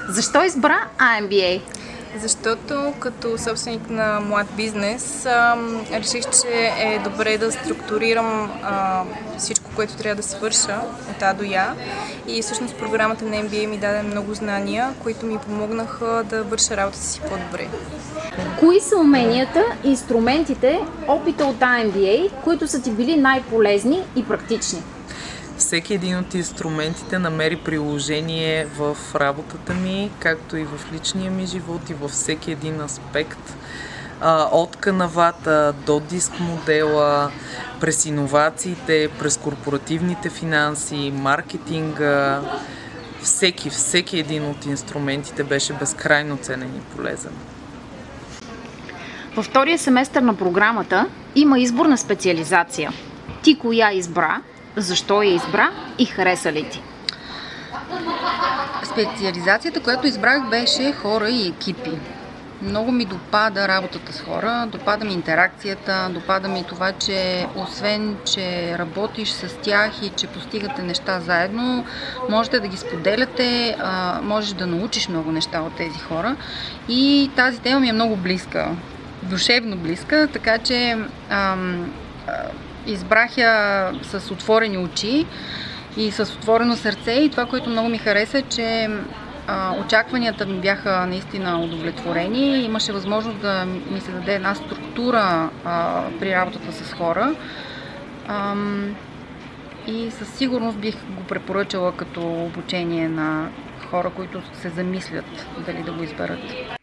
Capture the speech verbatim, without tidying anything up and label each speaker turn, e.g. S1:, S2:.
S1: Защо избра ай ем би ей?
S2: Защото като собственик на млад бизнес а, реших, че е добре да структурирам а, всичко, което трябва да свърша от А до Я. И всъщност програмата на ем би ей ми даде много знания, които ми помогнаха да върша работата си по-добре.
S1: Кои са уменията, инструментите, опита от ай ем би ей, които са ти били най-полезни и практични?
S3: Всеки един от инструментите намери приложение в работата ми, както и в личния ми живот и във всеки един аспект. От канавата до диск модела, през иновациите, през корпоративните финанси, маркетинга. Всеки, всеки един от инструментите беше безкрайно ценен и полезен.
S1: Във втория семестър на програмата има избор на специализация. Ти коя избра? Защо я избра и хареса ли ти?
S4: Специализацията, която избрах, беше хора и екипи. Много ми допада работата с хора, допада ми интеракцията, допада ми това, че освен, че работиш с тях и че постигате неща заедно, можете да ги споделяте, можеш да научиш много неща от тези хора. И тази тема ми е много близка, душевно близка, така че ам, избрах я с отворени очи и с отворено сърце, и това, което много ми хареса, че а, очакванията ми бяха наистина удовлетворени. Имаше възможност да ми се даде една структура а, при работата с хора. А, и със сигурност бих го препоръчала като обучение на хора, които се замислят дали да го изберат.